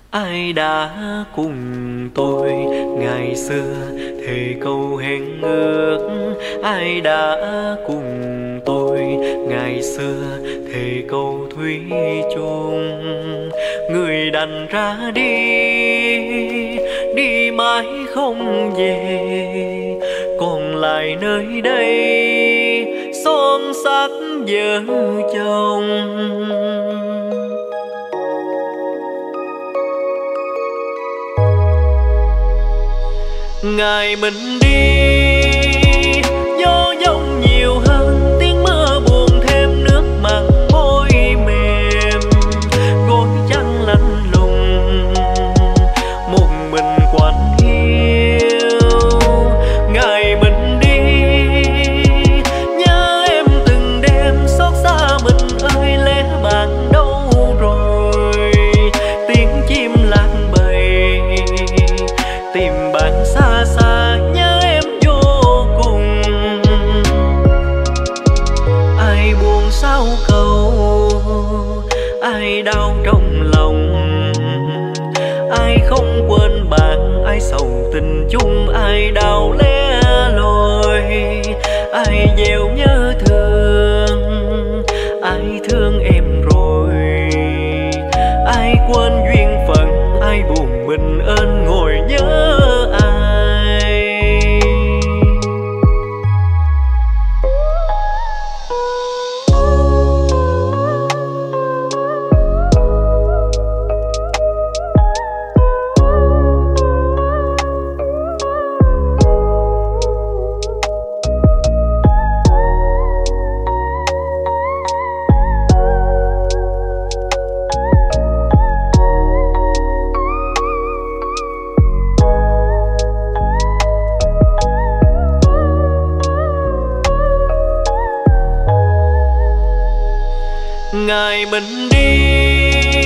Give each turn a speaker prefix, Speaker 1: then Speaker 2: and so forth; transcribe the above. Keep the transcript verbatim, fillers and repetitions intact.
Speaker 1: Ai đã cùng tôi ngày xưa thề câu hẹn ước, ai đã cùng tôi ngày xưa thề câu thủy chung. Người đành ra đi, đi mãi không về, còn lại nơi đây son xác vợ chồng. Ngày mình đi, gió giông nhiều hơn, tiếng mưa buồn thêm nước mặn môi mềm, gối chăn lạnh lùng, một mình quạnh hiu. Ngày mình đi, nhớ em từng đêm, xót xa mình ơi lẽ bạn đâu rồi. Tiếng chim lạc bầy tìm bạn xa xa, nhớ em vô cùng. Ai buồn sao cầu, ai đau trong lòng, ai không quên bạn, ai sầu tình chung, ai đau lẻ loi, ai gieo nhớ thương, ai thương em rồi, ai quên duyên phận, ai buồn mình ơn ngồi nhớ ai. Ngày mình đi,